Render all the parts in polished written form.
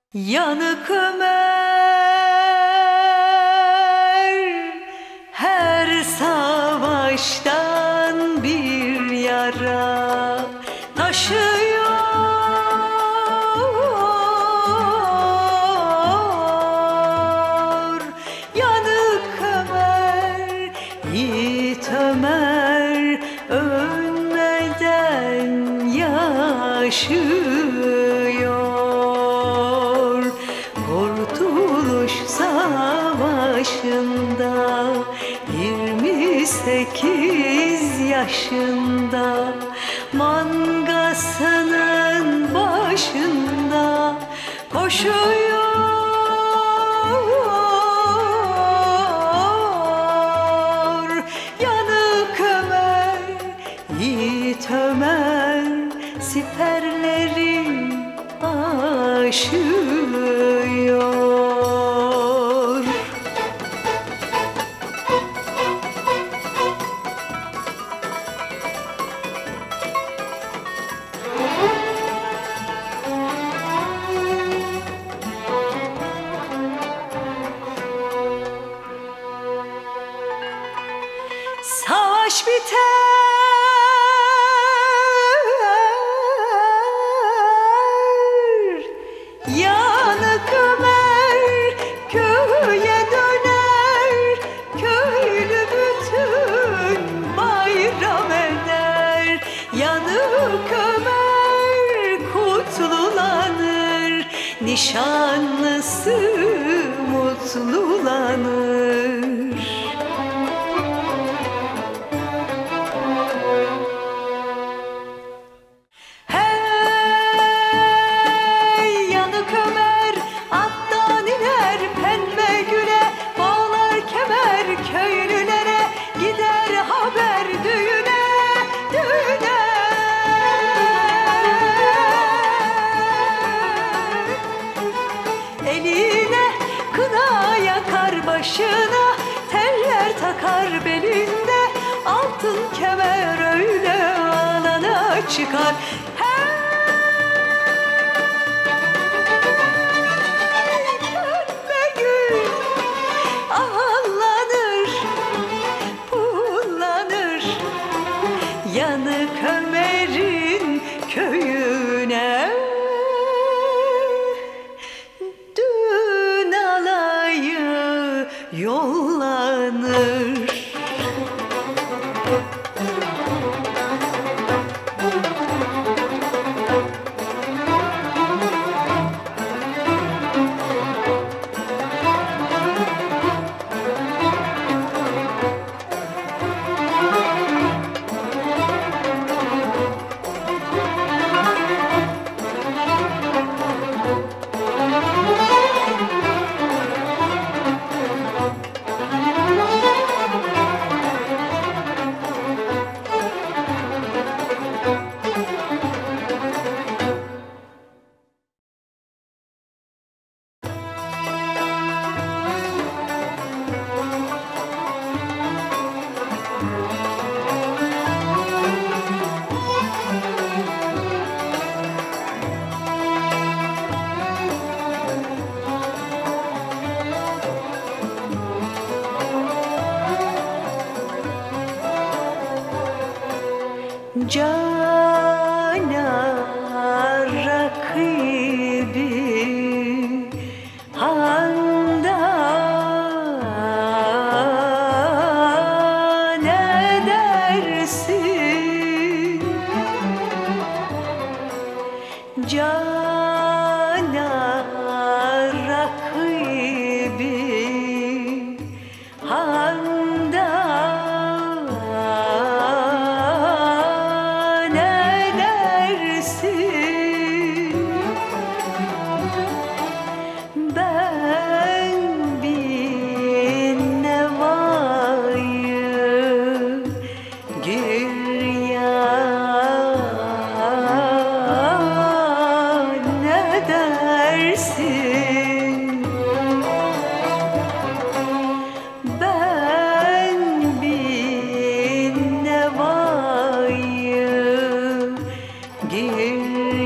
Yanık Ömer her savaştan bir yara taşıyor. Yanık Ömer, Yiğit Ömer ölmeden yaşıyor. Kurtuluş Savaşı'nda 28 yaşında mangasının başında koşuyor. Yanık Ömer, Yiğit Ömer siperleri aşıyor. Savaş biter, Yanık Ömer köye döner, köylü bütün bayram eder. Yanık Ömer kutlulanır, nişanlısı mutlulanır. Eline kına yakar, başına teller takar belinde, altın kemer öyle alana çıkar. Hey, pembe gül ağlanır, pullanır, Yanık Ömer'in köyüne yollanır. Cana rakibi handan edersin. Cana rakibi handan edersin. Ben bin nevayı giryan edersin. Ben bin nevayı giryan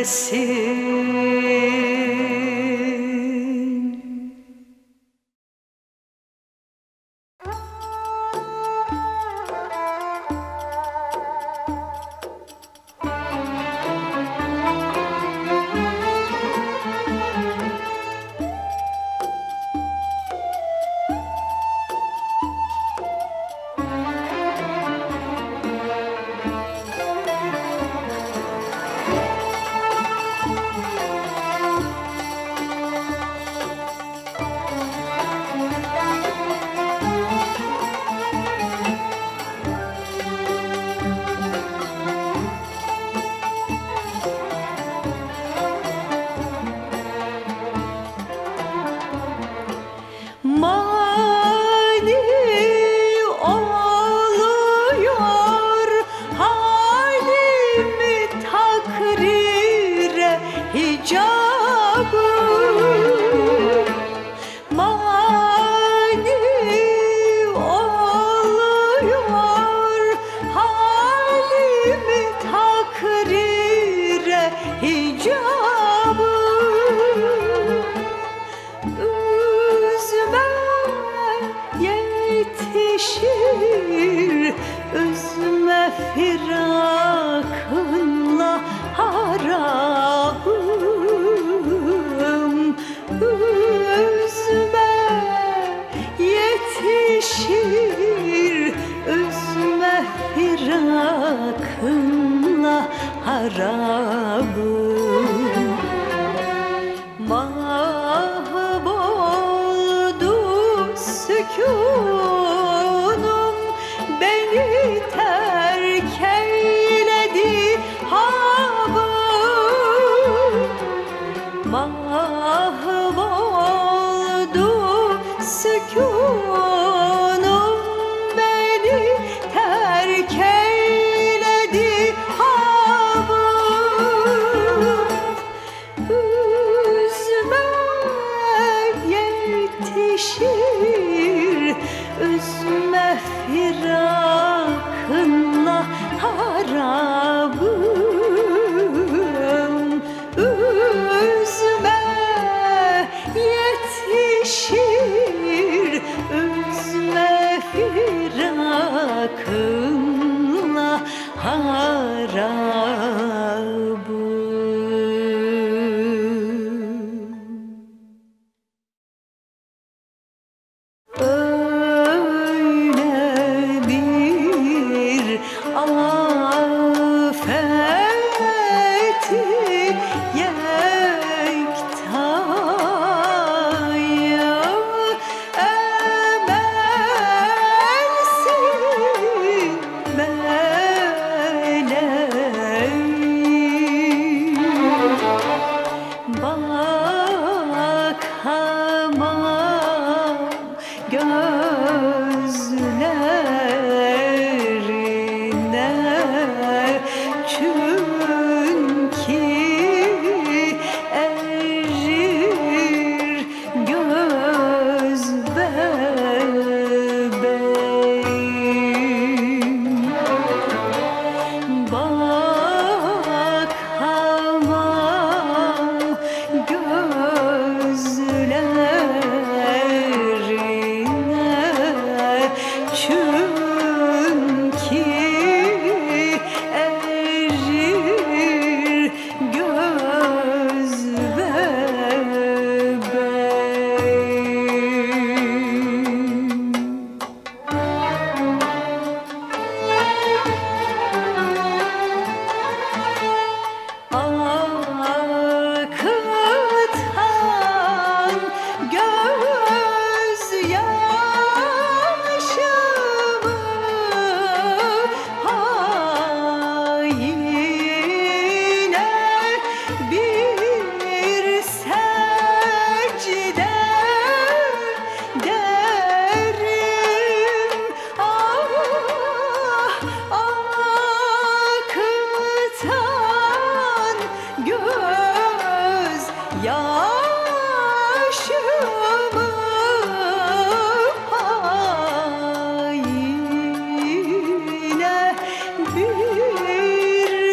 Bir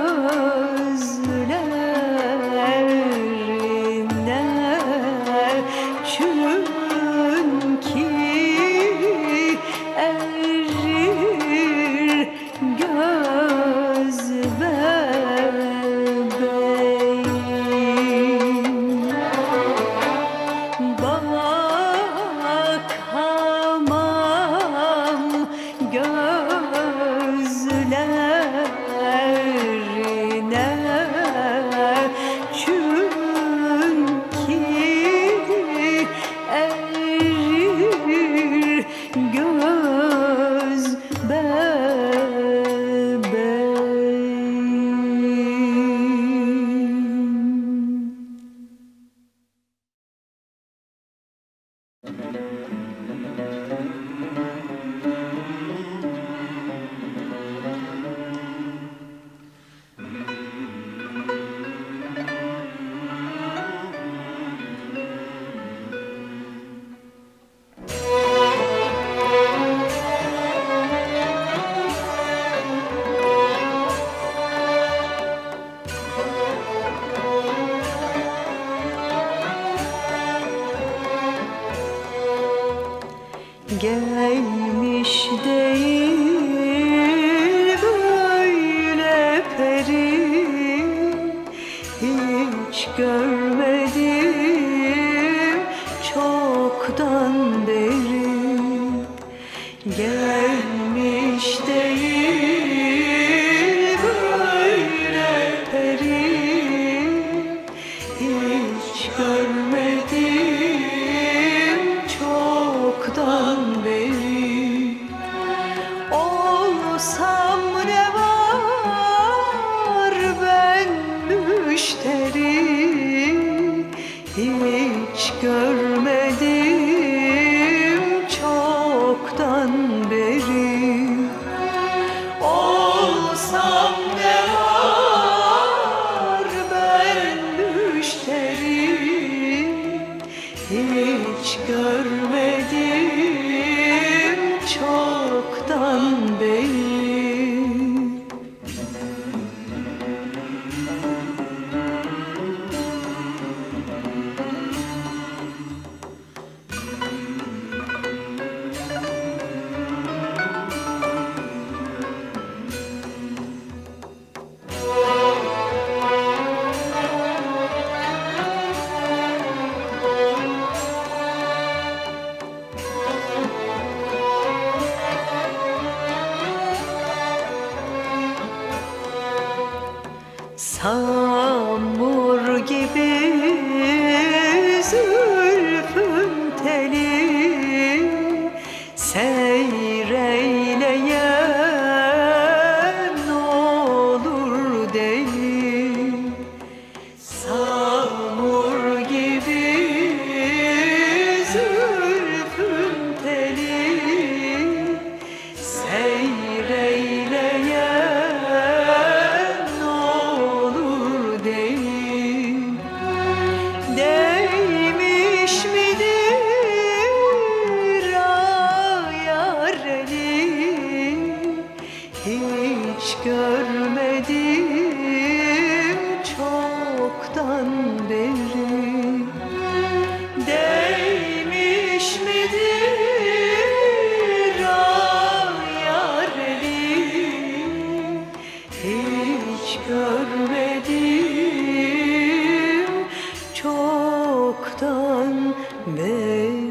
Gelmiş değil böyle peri, hiç görmedim çoktan beri. Gelmiş değil böyle peri, hiç görmedim çoktan beri. Olsam ne var ben müşteri, hiç görmedim çoktan beri. Olsam ne var ben müşteri, hiç görmedim çoktan beri. Samur gibi zülfün teli, seyreyleyen olur değil. Samur gibi zülfün teli, seyreyleyen değmiş midir ayar eli, hiç görmedim çoktan beri. Değmiş midir ayar eli, hiç görmedim çoktan beri.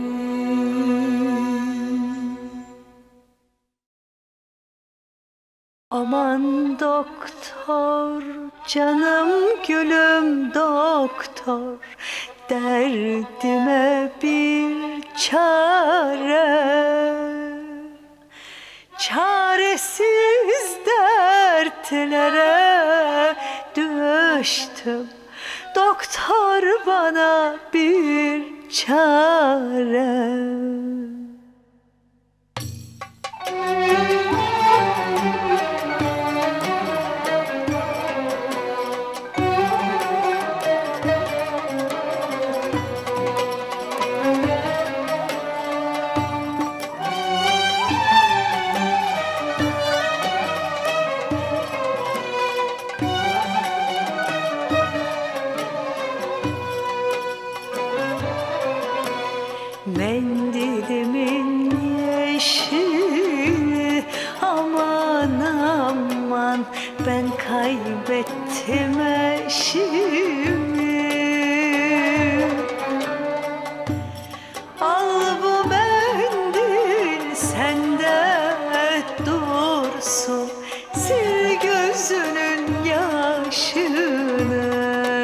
Aman doktor, canım gülüm doktor, derdime bir çare. Çaresiz dertlere düştüm, doktor bana bir çare. ettim eşimi. Al bu mendil sende dursun, sil gözünün yaşını.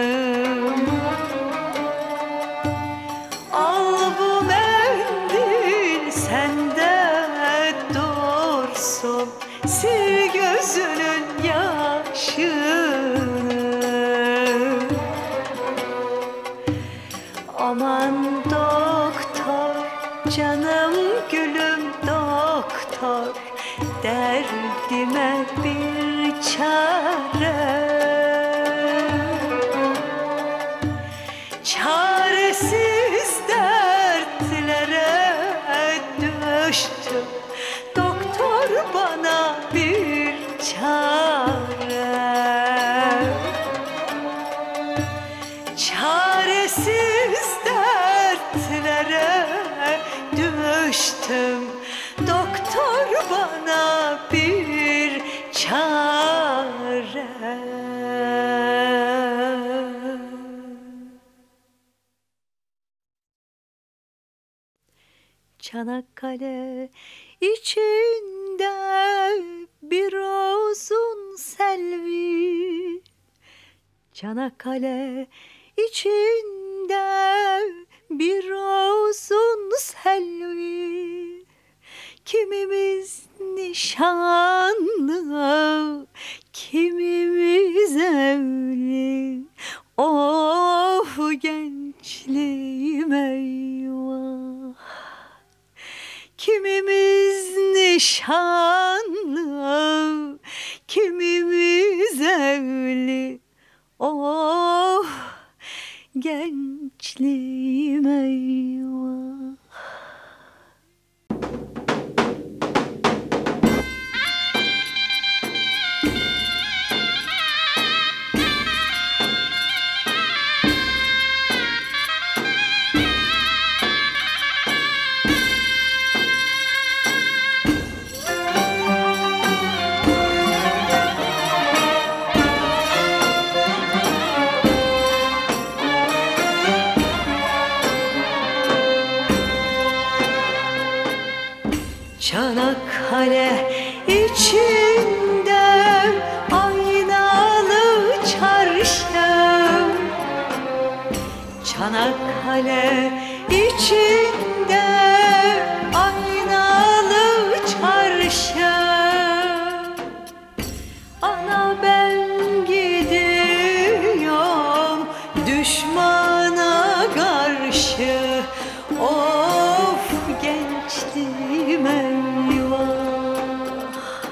Al bu mendil sende dursun, sil gözünün yaşını. Aman doktor, canım gülüm doktor, derdime bir çare. Çaresiz dertlere düştüm, doktor bana bir çare. Çaresiz dertlere düştüm, doktor bana bir çare. Çanakkale içinde bir uzun selvi, Çanakkale içinde bir uzun selvi. Kimimiz nişanlı, kimimiz evli. Of gençliğim eyvah. Kimimiz nişanlı, kimimiz evli. Oh gençliğim eyvah. Çanakkale içinde aynalı çarşı, Çanakkale içinde aynalı çarşı. Ana ben gidiyorum düşmana karşı. Of gençliğim eyvah.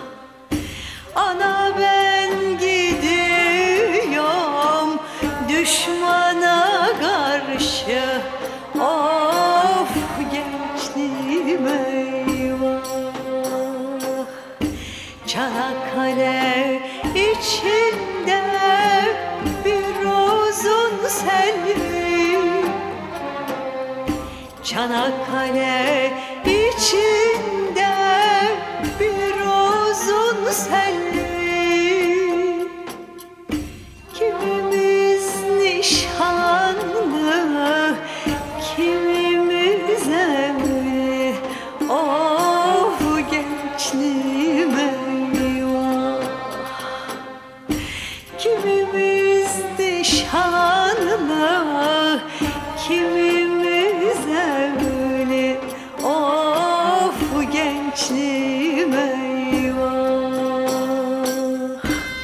Ana ben gidiyorum düşmana karşı. Of gençliğim eyvah. Çanakkale içinde bir uzun selvi, Çanakkale içinde bir uzun selvi. Kimimiz nişanlı, kimimiz evli. Of gençliğim eyvah. Kimimiz nişanlı, kimimiz evli. Of gençliğim eyvah.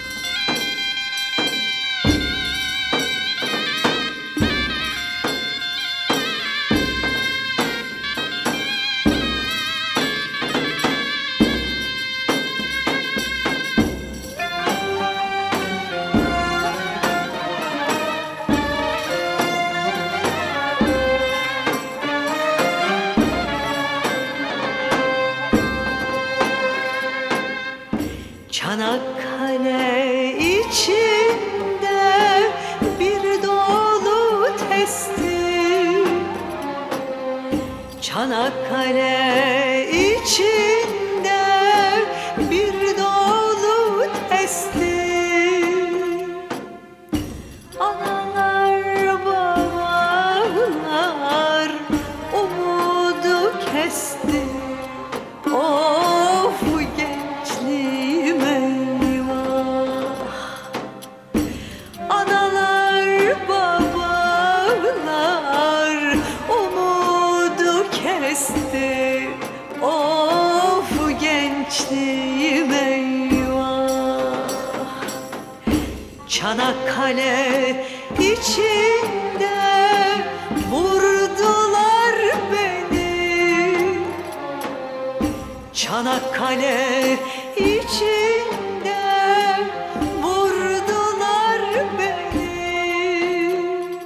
Çanakkale içinde bir dolu testi, Çanakkale içinde bir dolu testi. Çanakkale içinde vurdular beni. Çanakkale içinde vurdular beni.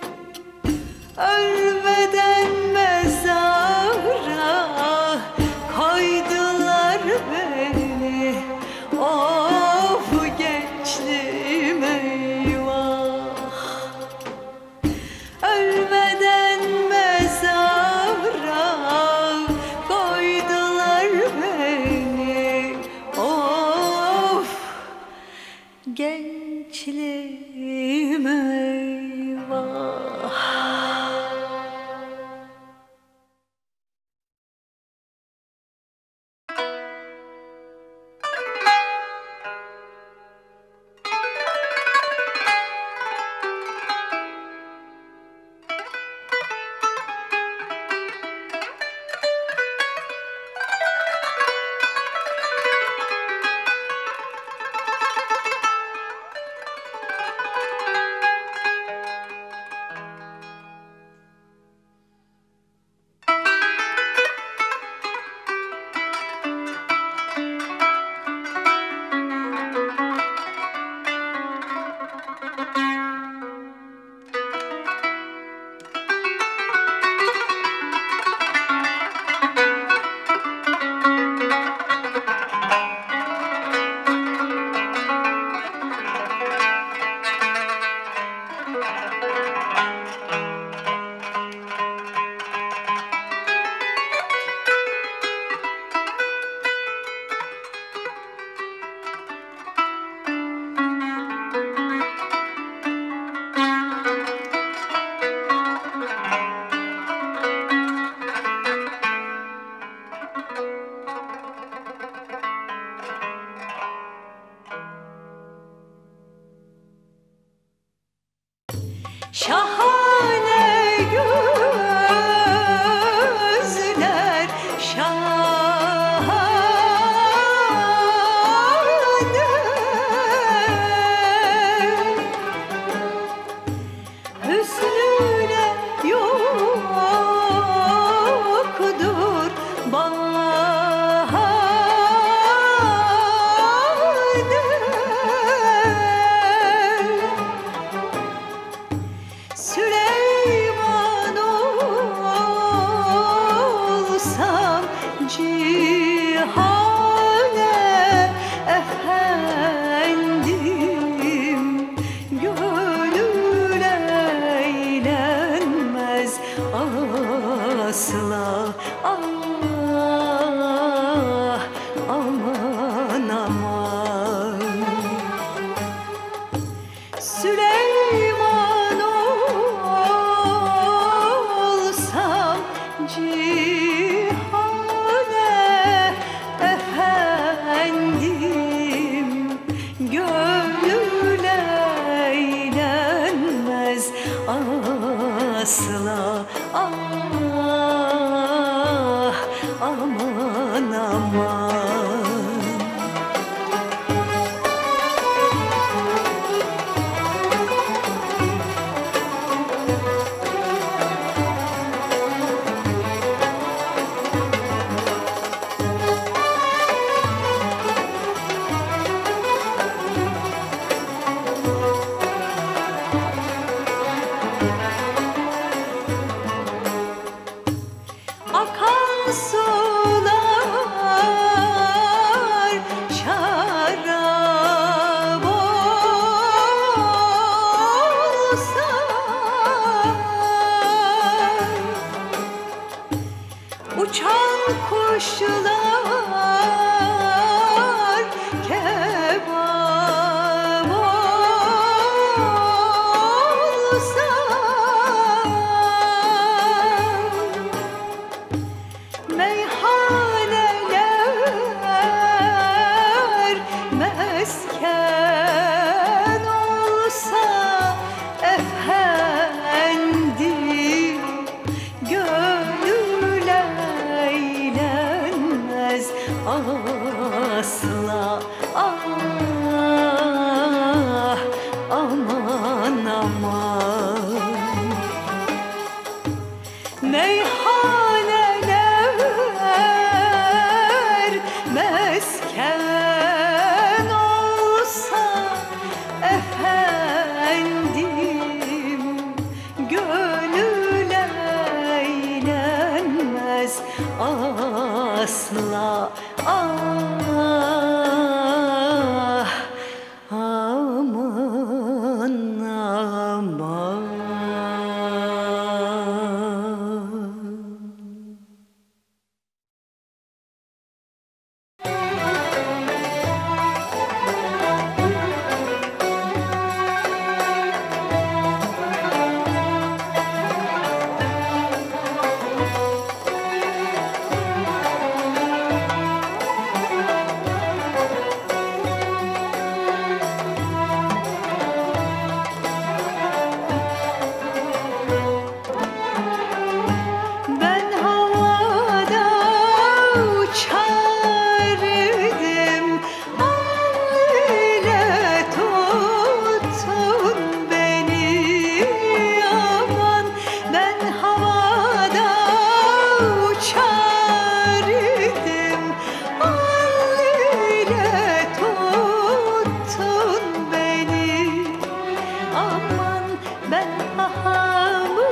Ölmeden mezara koydular beni. Of gençliğim eyvah. Ölmeden mezara koydular beni. Of gençliğim eyvah. Şahane gözler, şahane hüsnüne yoktur bahane. Süleyman olsam cihane efendim, gönül eğlenmez asla. Ah aman aman. Süleyman olsam cihane efendim, gönül eğlenmez asla. Ah aman aman. Akan sular şarap olsa, uçan kuşlar kebap olsa, meyhaneler mesken olsa efendim, gönül eğlenmez asla. Ah, aman aman. Ben havada uçardım, öyle tuttun beni. Aman, ben havada uçardım, öyle tuttun beni. Aman, ben pahamı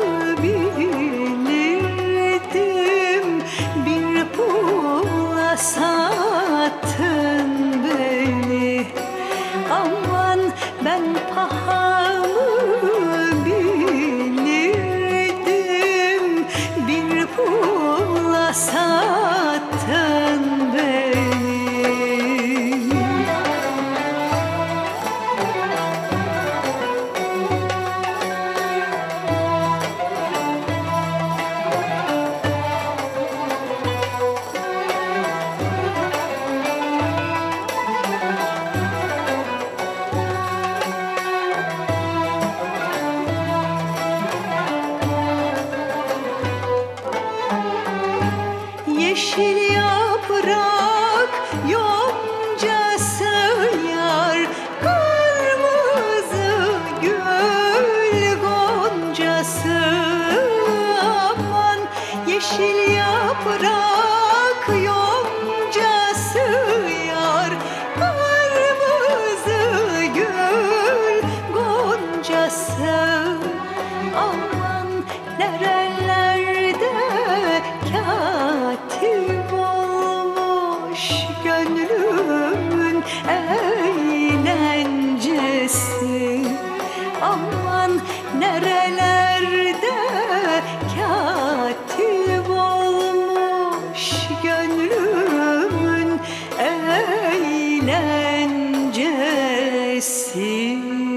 bilirdim, bir pula sattın beni. Aman, ben pahamı bilirdim, bir pula sattın beni. Yeşil yaprak yoncası yar, kırmızı gül goncası. Aman, yeşil yaprak yoncası yar, kırmızı gül goncası. Aman, nerelerde katip olmuş gönlümün eğlencesi. Aman, nerelerde katip olmuş gönlümün eğlencesi.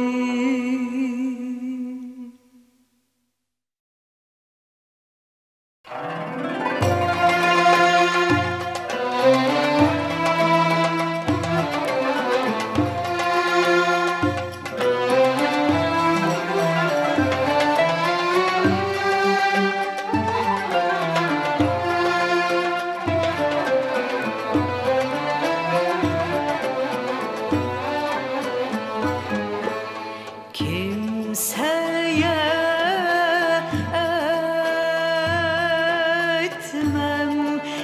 Kimseye etmem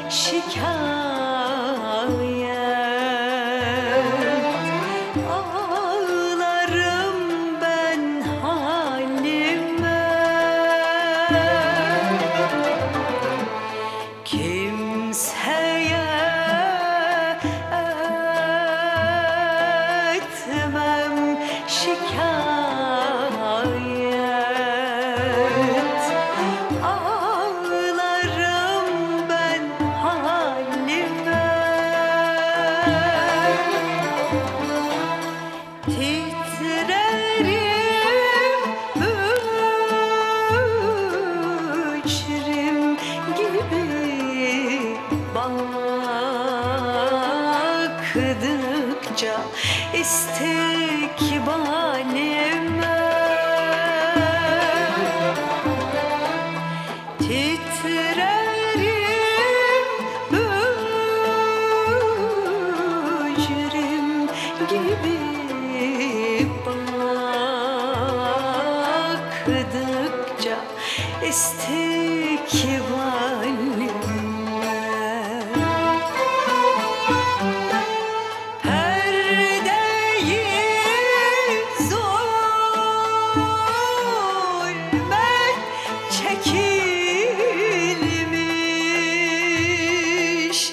şikayet, ağlarım ben halime. Kimseye etmem şikayet, ağlarım ben halime. Titrerim mücrim gibi baktıkça istikbalime. Titrerim mücrim gibi baktıkça istikbalime. Perdeyi zulmet çekilmiş,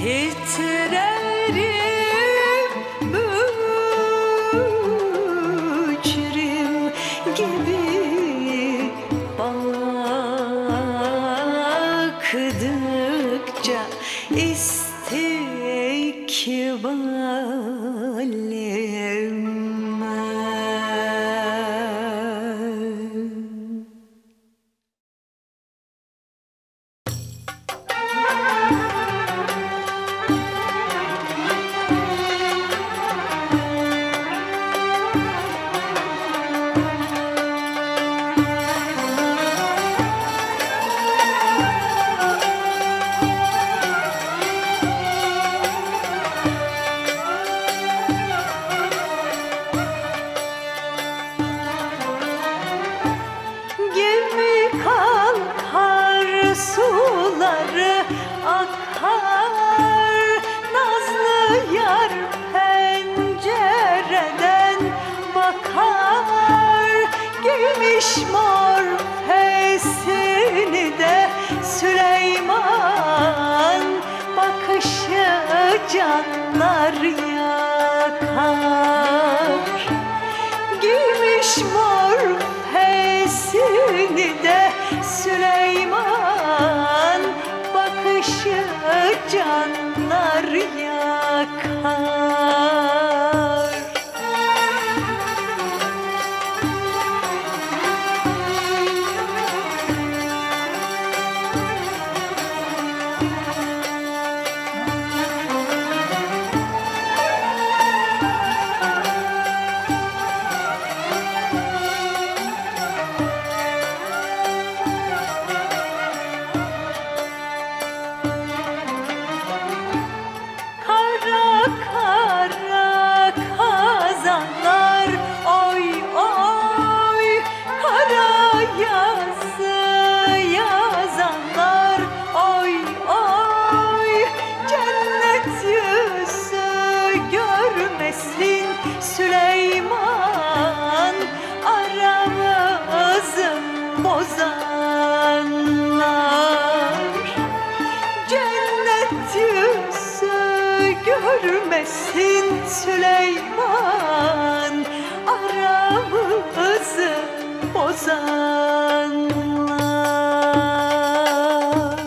titrerim mücrim gibi baktıkça istikbalime. Gemi kalkar, suları akar, nazlı yar pencereden bakar. Giymiş mor fesini de Süleyman, bakışı canlar yakar. Giymiş mor fesini de Süleyman, bakışı canlar yakar. Kara kara kazanlar, oy oy, kara yazı yazanlar, oy oy. Cennet yüzü görmesin Süleyman, aramızı bozanlar. Cennet yüzü görmesin Süleyman, aramızı bozanlar.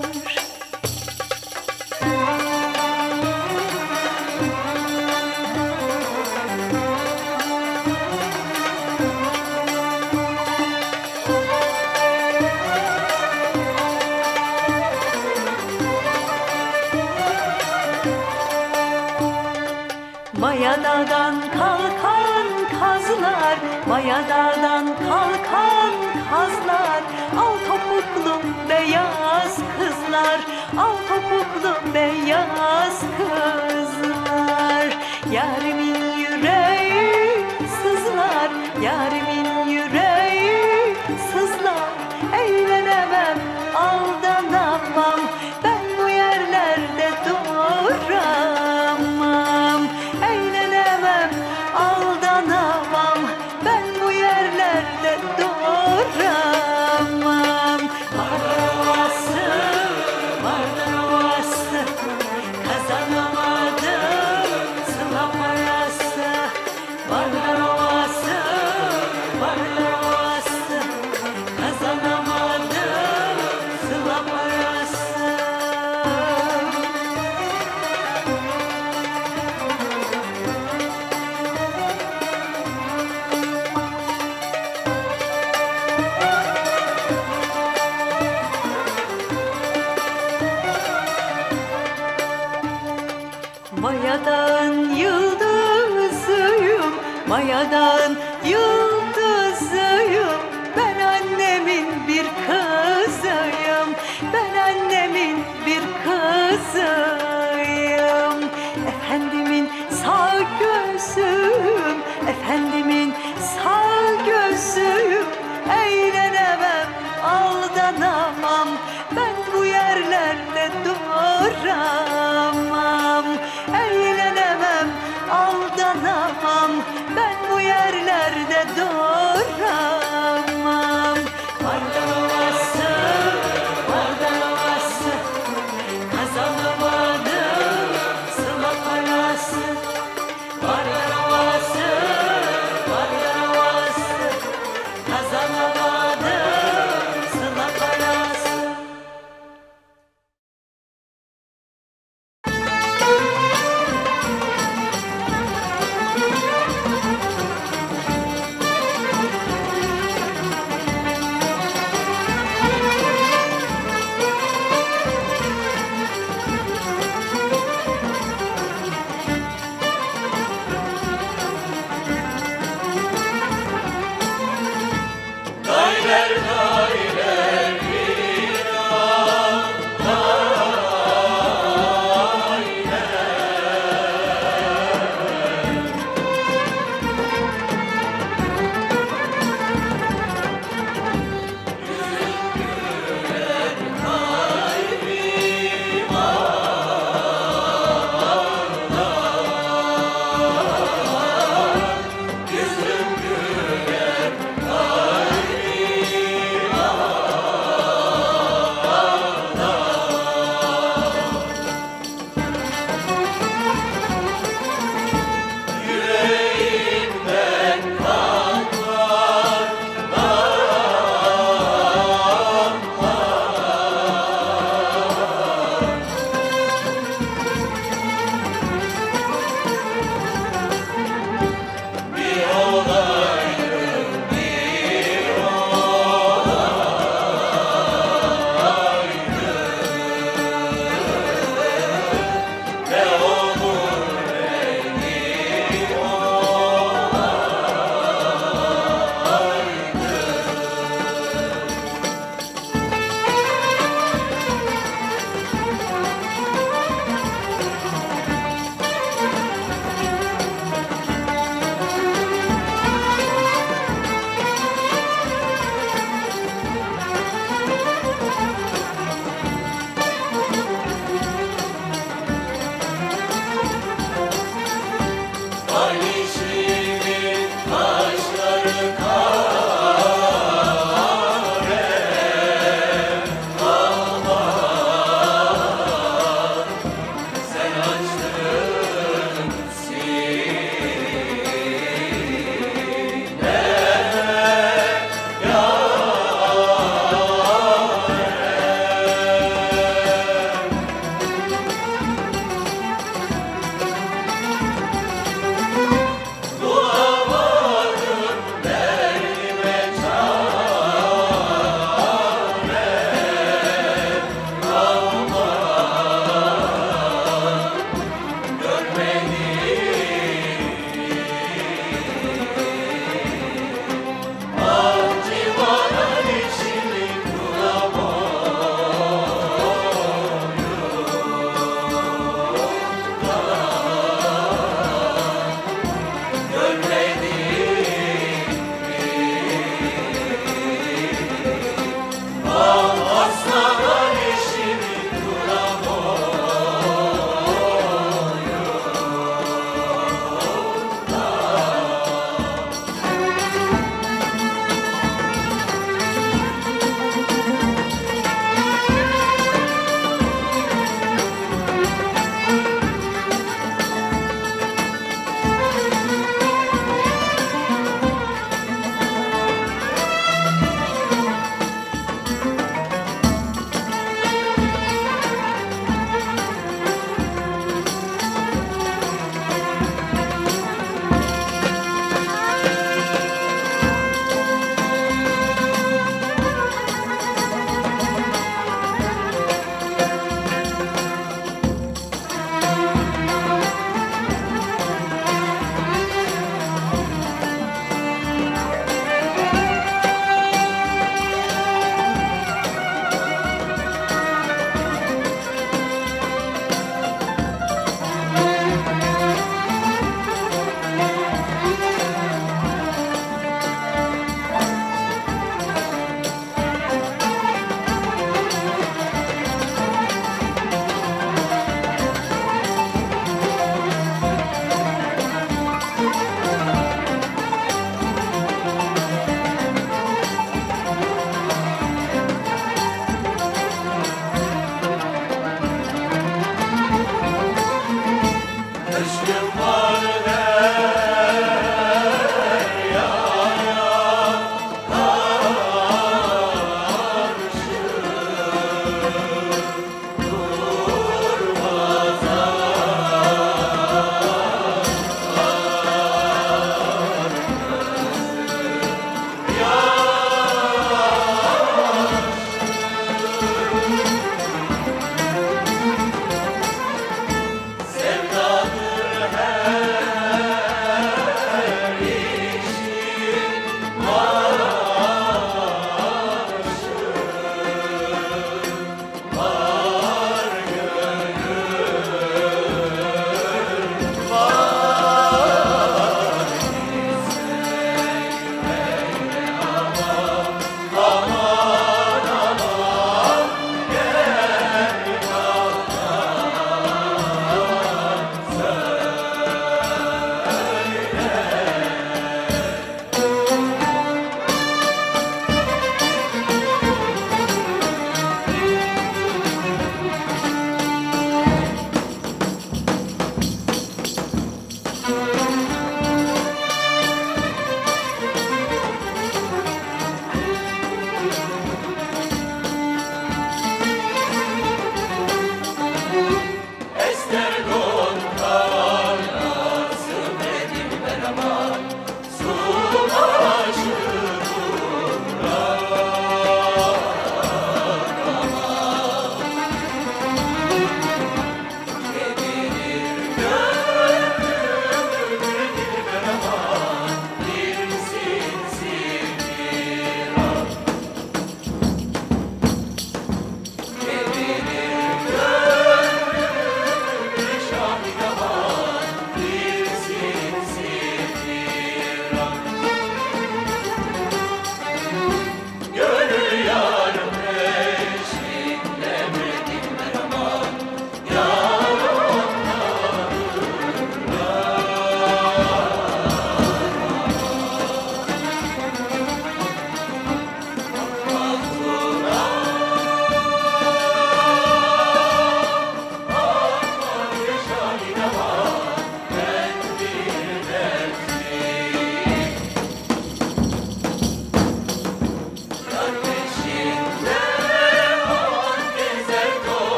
Mayadağdan kalkan kazlar, mayadağdan kalkan kazlar, al topuklu beyaz kızlar, al topuklu beyaz kızlar. Yarimin yüreği sızlar, yarimin yüreği sızlar. Eğlenemem, aldanamam, ben bu yerlerde duramam. Eğlenemem, aldanamam, ben bu yerlerde duramam. Varlavası, varlavası, kazanamadım sıla parası. Varlavası, varlavası, kazanamadım sıla parası. Mayadağın yıldızıyım, mayadağın yıldızıyım.